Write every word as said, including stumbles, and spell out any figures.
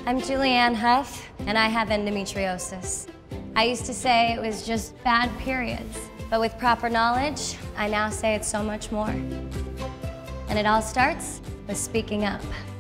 I'm Julianne Hough, and I have endometriosis. I used to say it was just bad periods, but with proper knowledge, I now say it's so much more. And it all starts with speaking up.